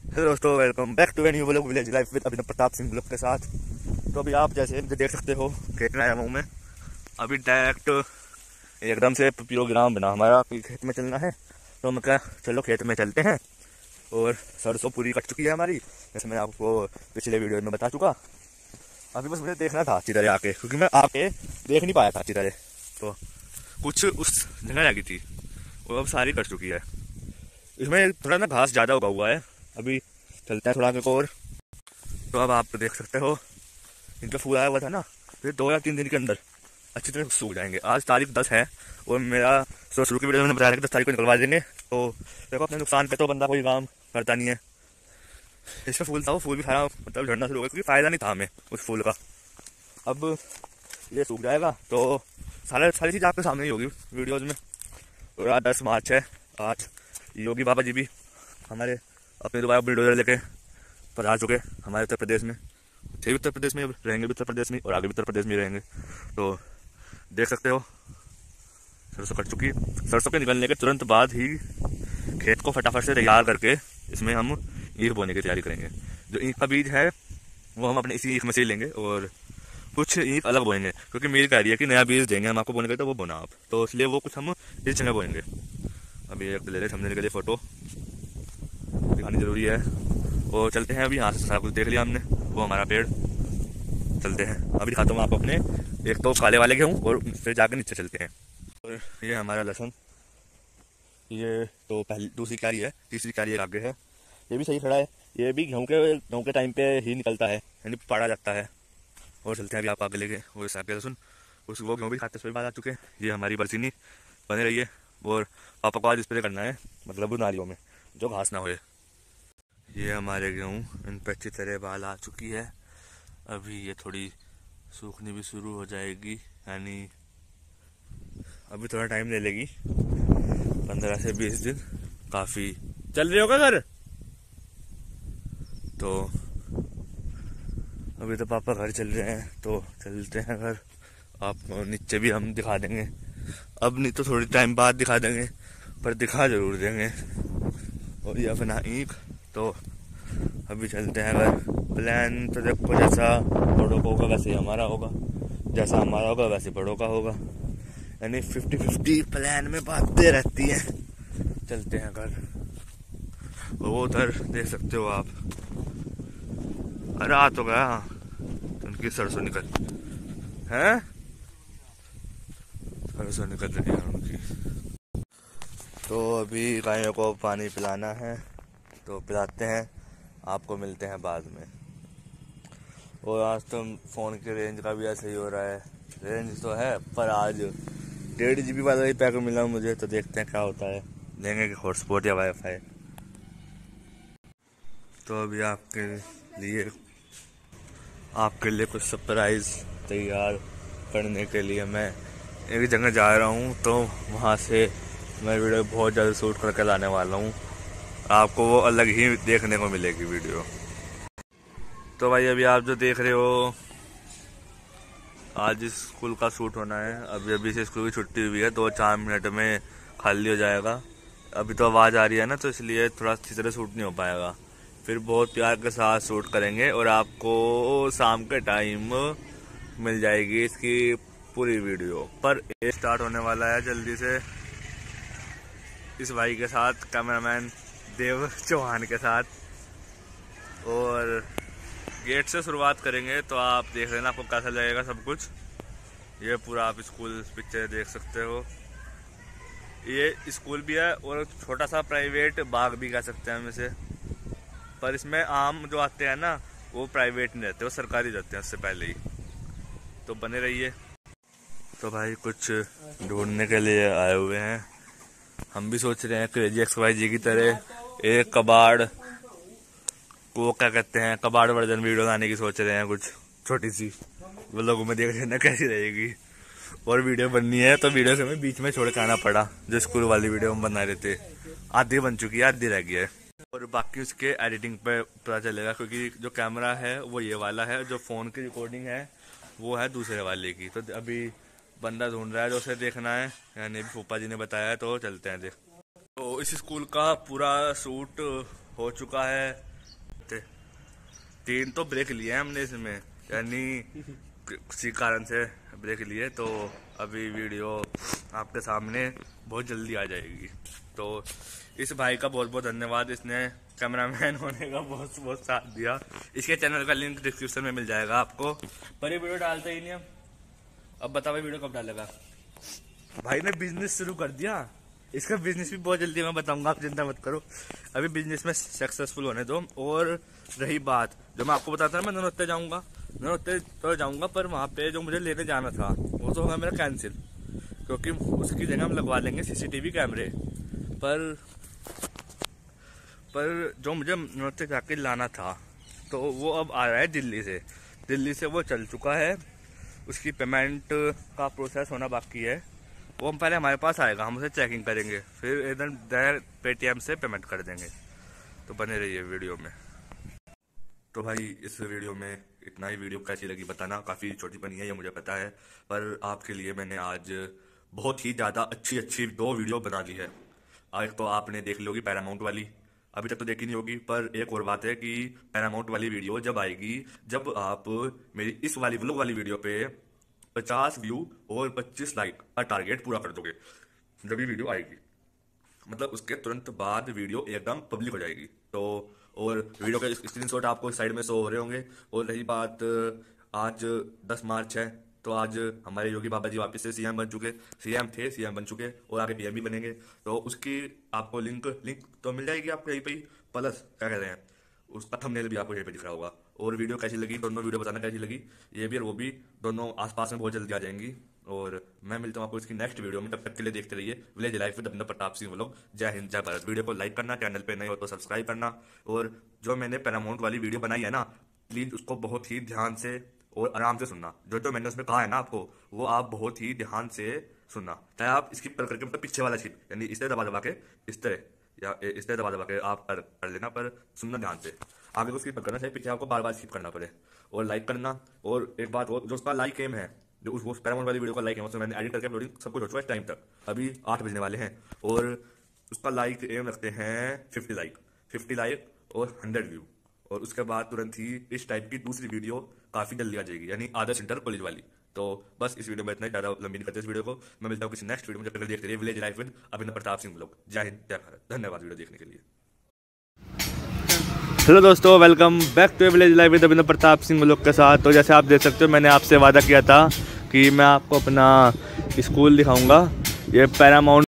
Hello दोस्तों, welcome back to a new vlog village life with Abhinav Pratap Singh blog के साथ। तो अभी आप जैसे मुझे देख सकते हो, खेत में आया हूँ मैं। अभी डायरेक्ट एकदम से प्रोग्राम बना हमारा कि खेत में चलना है। तो मैं कहा चलो खेत में चलते हैं। और सरसों पूरी कट चुकी है हमारी, जैसे मैं आपको पिछले वीडियो में बता चुका। अभी बस मुझे देखना था अच्छी तरह आके, क्योंकि मैं आके देख नहीं पाया था अच्छी तरह। तो कुछ उस जगह रह गई थी, वो अब सारी कट चुकी है। इसमें थोड़ा ना घास ज़्यादा उगा हुआ है। अभी चलते हैं थोड़ा आगे को और। तो अब आप देख सकते हो, इनका फूल आया हुआ था ना, फिर 2 या 3 दिन के अंदर अच्छी तरह सूख जाएंगे। आज तारीख 10 है और मेरा शुरू की वीडियो में बताया कि 10 तारीख को निकलवा देंगे। तो देखो, अपने नुकसान पे तो बंदा कोई काम करता नहीं है। इसका फूल था, वो फूल भी सारा मतलब झड़ना शुरू हो गया, क्योंकि फ़ायदा नहीं था हमें उस फूल का। अब ये सूख जाएगा तो सारी चीज़ आपके सामने ही होगी वीडियोज़ में। और आज 10 मार्च है। आज योगी बाबा जी भी हमारे अपने दोबारा बुलडोजर लेके पधार चुके हमारे उत्तर प्रदेश में। थे भी उत्तर प्रदेश में, रहेंगे भी उत्तर प्रदेश में और आगे भी उत्तर प्रदेश में रहेंगे। तो देख सकते हो, सरसों कट चुकी। सरसों के निकलने के तुरंत बाद ही खेत को फटाफट से तैयार करके इसमें हम ईख बोने की तैयारी करेंगे। जो ईख का बीज है वो हम अपने इसी ईख में से लेंगे और कुछ ईख अलग बोएंगे, क्योंकि मेरी कह रही है कि नया बीज देंगे हम आपको बोने के, तो वो बोना आप। तो इसलिए वो कुछ हम इस जगह बोएंगे। अभी एक ले रहे समझने के लिए फ़ोटो दिखानी जरूरी है। और चलते हैं, अभी यहाँ से सारा कुछ देख लिया हमने, वो हमारा पेड़। चलते हैं, अभी दिखाता हूँ आपको अपने एक तो काले वाले गेहूँ और फिर जाकर नीचे चलते हैं। और ये हमारा लहसुन, ये तो पहली दूसरी क्यारी है, तीसरी क्यारी आगे है। ये भी सही खड़ा है। ये भी गेहूँ के टाइम पे ही निकलता है, यानी पाड़ा जाता है। और चलते हैं अभी आप आगे लेके। वो इस आगे लहसुन, उस वो गेहूँ भी खाते हुए बाद आ चुके हैं। ये हमारी बरसीनी बने रही है। और पापा को आज स्प्रे करना है, मतलब नालियों में जो घास ना होए। ये हमारे गेहूँ, इन पर अच्छी तरह बाल आ चुकी है। अभी ये थोड़ी सूखनी भी शुरू हो जाएगी, यानी अभी थोड़ा टाइम ले लेगी, 15 से 20 दिन। काफ़ी चल रही होगा घर। तो अभी तो पापा घर चल रहे हैं, तो चलते हैं घर। आपको नीचे भी हम दिखा देंगे, अब नहीं तो थोड़ी टाइम बाद दिखा देंगे, पर दिखा जरूर देंगे। और ये अपना ईख। तो अभी चलते हैं घर। प्लान तो देखो, जैसा बड़ों का होगा वैसे हमारा होगा, जैसा हमारा होगा वैसे बड़ों का होगा, यानी 50-50 प्लान में बातें रहती हैं। चलते हैं घर। वो उधर देख सकते हो आप, रात हो गया, उनकी सरसों निकल है, सरसों निकल रही है उनकी। तो अभी गायों को पानी पिलाना है, तो पिलाते हैं, आपको मिलते हैं बाद में। और आज तो फ़ोन की रेंज का भी ऐसा ही हो रहा है। रेंज तो है, पर आज 1.5 GB वाला ही पैक मिला मुझे, तो देखते हैं क्या होता है, लेंगे कि हॉटस्पॉट या वाईफाई। तो अभी आपके लिए कुछ सरप्राइज तैयार करने के लिए मैं एक जगह जा रहा हूँ। तो वहाँ से मैं वीडियो बहुत ज़्यादा शूट करके लाने वाला हूँ, आपको वो अलग ही देखने को मिलेगी वीडियो। तो भाई अभी आप जो देख रहे हो, आज स्कूल का शूट होना है। अभी से स्कूल की छुट्टी हुई है, 2-4 मिनट में खाली हो जाएगा। अभी तो आवाज़ आ रही है ना, तो इसलिए थोड़ा अच्छी तरह शूट नहीं हो पाएगा। फिर बहुत प्यार के साथ शूट करेंगे और आपको शाम के टाइम मिल जाएगी इसकी पूरी वीडियो। पर ये स्टार्ट होने वाला है जल्दी से, इस भाई के साथ, कैमरामैन देव चौहान के साथ। और गेट से शुरुआत करेंगे, तो आप देख लेना आपको कैसा लगेगा सब कुछ। ये पूरा आप स्कूल पिक्चर देख सकते हो। ये स्कूल भी है और छोटा सा प्राइवेट बाग भी कह सकते हैं हम इसे। पर इसमें आम जो आते हैं ना, वो प्राइवेट नहीं रहते, वो सरकारी रहते हैं उससे पहले ही। तो बने रहिए। तो भाई कुछ ढूंढने के लिए आए हुए हैं। हम भी सोच रहे हैं क्रेजी XYZ की तरह एक कबाड़ को क्या कहते हैं, कबाड़ वर्जन वीडियो लाने की सोच रहे हैं, कुछ छोटी सी, वो लोगों में देख लेना कैसी रहेगी। और वीडियो बननी है, तो वीडियो से हमें बीच में छोड़ के आना पड़ा। जो स्कूल वाली वीडियो हम बना रहे थे, आधी बन चुकी है, आधी रह गई है। और बाकी उसके एडिटिंग पे पता चलेगा, क्योंकि जो कैमरा है वो ये वाला है, जो फ़ोन की रिकॉर्डिंग है वो है दूसरे वाले की। तो अभी बंदा ढूंढ रहा है जो उसे देखना है, यानी फूफा जी ने बताया है, तो चलते हैं देख। तो इस स्कूल का पूरा शूट हो चुका है। 3 तो ब्रेक लिए हैं हमने इसमें, यानी किसी कारण से ब्रेक लिए, तो अभी वीडियो आपके सामने बहुत जल्दी आ जाएगी। तो इस भाई का बहुत बहुत धन्यवाद, इसने कैमरामैन होने का बहुत बहुत साथ दिया। इसके चैनल का लिंक डिस्क्रिप्शन में मिल जाएगा आपको, पर ये वीडियो डालते ही नहीं हम। अब बताओ भाई वीडियो कब डालेगा? भाई ने बिजनेस शुरू कर दिया, इसका बिजनेस भी बहुत जल्दी मैं बताऊंगा, आप चिंता मत करो। अभी बिजनेस में सक्सेसफुल होने दो। और रही बात जो मैं आपको बताता था, मैं नरोत्ते जाऊंगा, नरोत्ते तो जाऊंगा, पर वहाँ पे जो मुझे लेने जाना था वो तो होगा मेरा कैंसिल, क्योंकि उसकी जगह हम लगवा लेंगे CCTV कैमरे। पर जो मुझे नरोत्ते जाके लाना था तो वो अब आ रहा है दिल्ली से वो चल चुका है, उसकी पेमेंट का प्रोसेस होना बाकी है। वो हम पहले हमारे पास आएगा, हम उसे चेकिंग करेंगे, फिर एकदम डायरेक्ट पेटीएम से पेमेंट कर देंगे। तो बने रहिए वीडियो में। तो भाई इस वीडियो में इतना ही। वीडियो कैसी लगी बताना, काफ़ी छोटी बनी है ये मुझे पता है, पर आपके लिए मैंने आज बहुत ही ज़्यादा अच्छी 2 वीडियो बना ली है। आज तो आपने देख ली होगी पैरामाउंट वाली, अभी तक तो देखी नहीं होगी, पर एक और बात है कि पैरामाउंट वाली वीडियो जब आएगी, जब आप मेरी इस वाली व्लॉग वाली वीडियो पे 50 व्यू और 25 लाइक का टारगेट पूरा कर दोगे, जब ये वीडियो आएगी, मतलब उसके तुरंत बाद वीडियो एकदम पब्लिक हो जाएगी। तो और वीडियो के स्क्रीनशॉट आपको साइड में शो हो रहे होंगे। और रही बात, आज 10 मार्च है, तो आज हमारे योगी बाबा जी वापस से सीएम बन चुके और आगे PM भी बनेंगे। तो उसकी आपको लिंक तो मिल जाएगी आपको यहीं पे ही, प्लस क्या कहते हैं उसका थंबनेल भी आपको यहीं पे दिख रहा होगा। और वीडियो कैसी लगी, दोनों वीडियो बताना कैसी लगी, ये भी और वो भी दोनों आसपास में बहुत जल्दी आ जाएंगी। और मैं मिलता हूँ आपको इसकी नेक्स्ट वीडियो में, तब तक के लिए देखते रहिए village life with Abhinav Pratap Singh vlog. जय हिंद जय भारत। वीडियो को लाइक करना, चैनल पे नए हो तो सब्सक्राइब करना, और जो मैंने पैरामाउंट वाली वीडियो बनाई है ना, प्लीज उसको बहुत ही ध्यान से और आराम से सुनना। जो मैंने उसमें कहा है ना आपको, वो आप बहुत ही ध्यान से सुनना, चाहे आप स्किप करके, मतलब पीछे वाला स्किप, यानी इस तरह दबा के इस तरह या इस तरह दबा के आप कर लेना, पर सुनना ध्यान से। आगे को स्किप करना चाहिए, पीछे आपको बार स्किप करना पड़े। और लाइक करना। और एक बात और, जो उसका लाइक एम है, जो उस पैरामाउंट वाली वीडियो का लाइक एम, उसमें मैंने एडिट करके अपलोडिंग सब कुछ हो चुका है टाइम तक, अभी 8 बजने वाले हैं। और उसका लाइक एम रखते हैं 50 लाइक और 100 व्यू। और उसके बाद तुरंत ही इस टाइप की दूसरी वीडियो काफी जल्दी आ जाएगी, यानी आदर्श इंटर कॉलेज वाली। तो बस इस वीडियो में इतना, ज़्यादा लंबी नहीं करते इस वीडियो को। मैं मिलता हूँ किसी नेक्स्ट वीडियो में, जब तक देखते रहिए village life with Abhinav Pratap Singh vlog. जय हिंद जय भारत। धन्यवाद वीडियो देखने के लिए। हेलो दोस्तों, welcome back to village life with Abhinav Pratap Singh vlog के साथ। तो जैसे आप देख सकते हो, मैंने आपसे वादा किया था कि मैं आपको अपना स्कूल दिखाऊंगा। ये पैरामाउंट